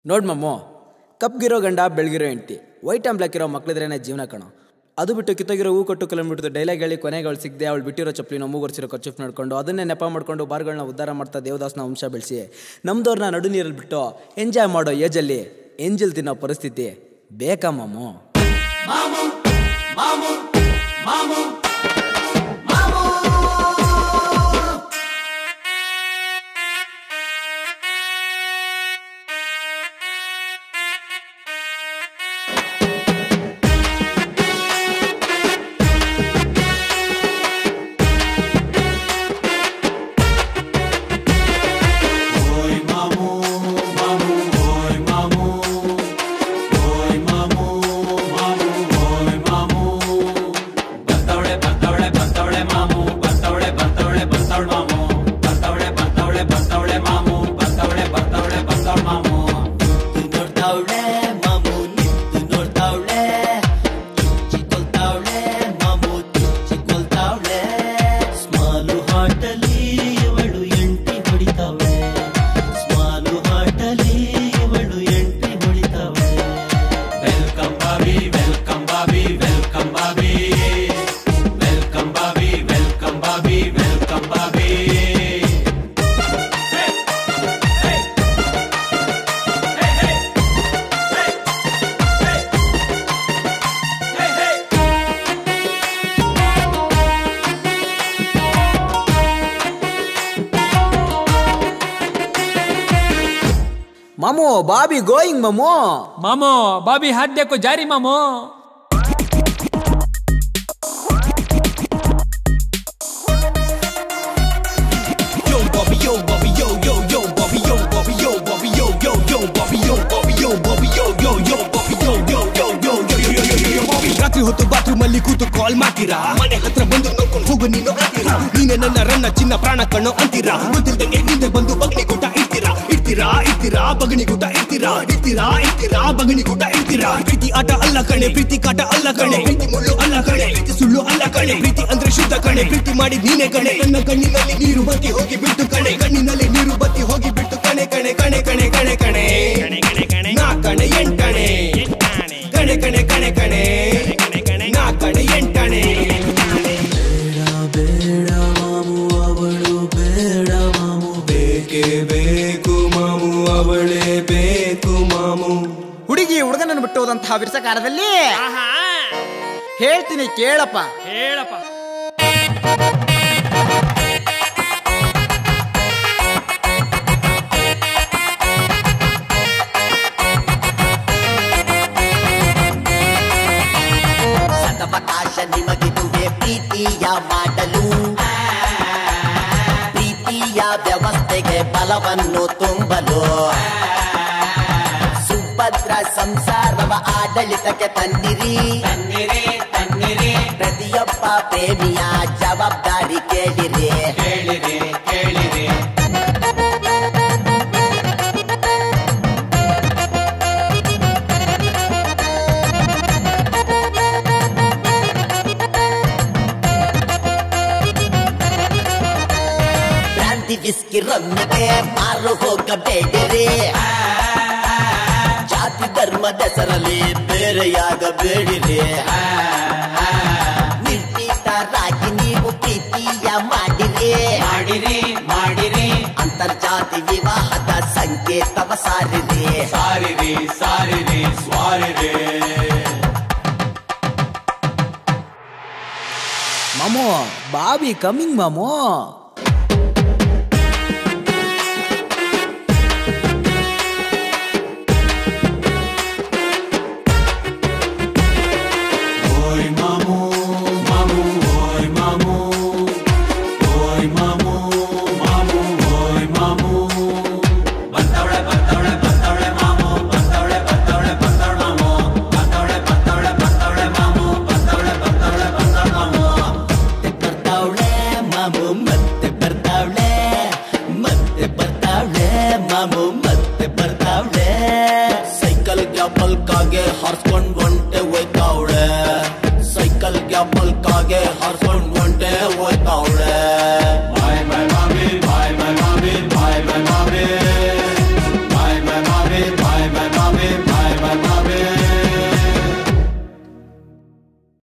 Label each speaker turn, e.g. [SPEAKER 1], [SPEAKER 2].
[SPEAKER 1] ನೋಡ್ ಮಮ್ಮು, ಕಪ್ಗಿರೋ ಗಂಡ ಬೆಳಗಿರೋ ಹೆಂಡ್ತಿ, ವೈಟ್ ಆ್ಯಂಡ್ ಬ್ಲ್ಯಾಕ್ ಇರೋ ಮಕ್ಳಿದ್ರೇನೆ ಜೀವನ ಕಣೋ. ಅದು ಬಿಟ್ಟು ಕಿತ್ತೋಗಿರೋ ಹೂ ಕೊಟ್ಟು ಕಿಲೋಮೀಟರ್ ಡೈಲಾಗ್ ಹೇಳಿ ಕೊನೆಗೆ ಅವಳು ಸಿಗದೆ ಅವಳು ಬಿಟ್ಟಿರೋ ಚಪ್ಪಲಿನ ಮೂಗೊರ್ಸಿರೋ ಖರ್ಚು ನೋಡ್ಕೊಂಡು ಅದನ್ನೇ ನೆಪ ಮಾಡ್ಕೊಂಡು ಬಾರ್ಗಳನ್ನ ಉದ್ಧಾರ ಮಾಡ್ತಾ ದೇವದಾಸ್ನ ವಂಶ ಬೆಳೆಸಿ ನಮ್ದವ್ರನ್ನ ನಡು ನೀರಲ್ಲಿ ಬಿಟ್ಟು ಎಂಜಾಯ್ ಮಾಡೋ ಏಜಲ್ಲಿ ಎಂಜಲ್ ತಿನ್ನೋ ಪರಿಸ್ಥಿತಿ ಬೇಕಾ ಮಮ್ಮು? ಮಾಮು ಬಾಬಿ ಗೋಯಿಂಗ್ ಮಾಮು.
[SPEAKER 2] ಮಾಮು ಬಾಬಿ ಹಾಡ್ಯಕ್ಕೂ ಜಾರಿ ಮಾಮು.
[SPEAKER 3] ರಾತ್ರಿ ಹೊತ್ತು ಬಾತ್ರೂಮ್ ಅಲ್ಲಿ ಕೂತು ಕಾಲ್ ಮಾಡ್ತೀರಾ, ಮನೆ ಹತ್ರ ಬಂದು ನೋಡ್ಕೊಂಡು ಹೋಗು ನೀನು ಅಂತೀರಾ, ನೀನೆ ನನ್ನ ರನ್ನ ಚಿನ್ನ ಪ್ರಾಣ ಕಣ್ಣು ಅಂತೀರಾ, ಗೊತ್ತಿಲ್ದಂಗೆ ಹಿಂದೆ ಬಂದು ಬಗಣಿಗೂಟ ಇಡ್ತೀರಾ ಇಡ್ತೀರಾ ಇಡ್ತೀರಾ ಬಗಣಿಗೂಟ ಇಡ್ತೀರಾ ಇಡ್ತೀರಾ ಇಡ್ತೀರಾ ಬಗಣಿಗೂಟ ಇಡ್ತೀರಾ. ಪ್ರೀತಿ ಆಟ ಅಲ್ಲ ಕಣೆ, ಪ್ರೀತಿ ಕಾಟ ಅಲ್ಲ ಕಣೆ, ಪ್ರೀತಿ ಮುಳ್ಳು ಅಲ್ಲ ಕಣೆ, ಪ್ರೀತಿ ಸುಳ್ಳು ಅಲ್ಲ ಕಣೆ, ಪ್ರೀತಿ ಅಂದ್ರೆ ಶುದ್ಧ ಕಣೆ, ಪ್ರೀತಿ ಮಾಡಿ ನೀನೆ ಕಣೆ. ನನ್ನ ಕಣ್ಣಿನಲ್ಲಿ ನೀರು ಬತ್ತಿ ಹೋಗಿ ಬಿಟ್ಟು ಕಣೆ, ಕಣ್ಣಿನಲ್ಲಿ ನೀರು ಬತ್ತಿ ಹೋಗಿ ಬಿಟ್ಟು ಕಣೆ ಕಣೆ ಕಣೆ ಕಣೆ ಕಣೆ ಕಣೆ ನಾ ಕಣೆ ಎಂಟಣೆ ಕಣೆ ಕಣೆ ಕಣೆ ಕಣೆ ನಾ ಕಣೆ ಎಂಟಣೆ. ಬೇಡ ಬೇಡ ಮಾಮು ಅವಳು ಬೇಡ ಮಾಮು, ಬೇಕೇ ಬೇಕು ಮಾಮು ಅವಳೇ ಬೇಕು ಮಾಮು.
[SPEAKER 1] ಹುಡುಗಿ ಹುಡುಗನನ್ನು ಬಿಟ್ಟು ಹೋದಂತಹ ವಿರಸಕಾರದಲ್ಲಿ ಹೇಳ್ತೀನಿ ಕೇಳಪ್ಪ
[SPEAKER 2] ಹೇಳಪ್ಪ.
[SPEAKER 4] ಅವಕಾಶ ನಿಮಗಿದುವೆ ಪ್ರೀತಿಯ ಮಾಡಲು, ಪ್ರೀತಿಯ ವ್ಯವಸ್ಥೆಗೆ ಬಲವನ್ನು ತುಂಬಲು, ಸುಭದ್ರ ಸಂಸಾರವ ಆಡಳಿತಕ್ಕೆ ತನ್ನಿರಿ ತನ್ನಿರಿ ತನ್ನಿರಿ, ಪ್ರತಿಯೊಬ್ಬ ಪ್ರೇಮಿಯ ಜವಾಬ್ದಾರಿ ಕೇಳಿರಿ ಕೇಳಿರಿ ಕೇಳಿರಿ. ವಿಸ್ಕಿ ರಮ್ಮಿಗೆ ಮಾರು ಹೋಗಬೇಡಿರಿ, ಜಾತಿ ಧರ್ಮದ ಹೆಸರಲ್ಲಿ ಬೇರೆಯಾಗಬೇಡಿರಿ, ನಿರ್ಭೀತರಾಗಿ ನೀವು ಪ್ರೀತಿಯ ಮಾಡಿರಿ ಮಾಡಿರಿ ಮಾಡಿರಿ, ಅಂತರ್ಜಾತಿ ವಿವಾಹದ ಸಂಕೇತವ ಸಾರಿರಿ ಸಾರಿರಿ ಸಾರಿರಿ ಸ್ವಾರಿರಿ.
[SPEAKER 1] ಮಾಮು ಬಾಬಿ ಕಮಿಂಗ್ ಮಾಮು. ಸೈಕಲ್ ಗ್ಯಾಪಲ್ ಕಾಗೆ ಹಾರಿಸ್ಕೊಂಡ್